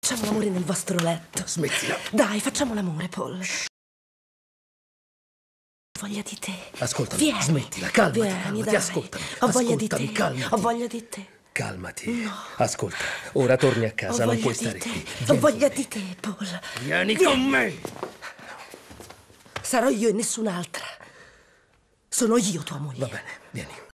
facciamo l'amore nel vostro letto. Smettila. Dai, facciamo l'amore, Paul. Ho voglia di te. Ascoltami, Vieni. smettila, calmati, Vieni, calmati, dai. ascoltami. Ho voglia di te. Calmati. Ho voglia di te. Calmati. No. Ascolta, ora torni a casa, Ho non voglia puoi di stare te. qui. Ho Vieni voglia con di te, Paul. Vieni con me. Sarò io e nessun'altra. Sono io tua moglie. Va bene, vieni.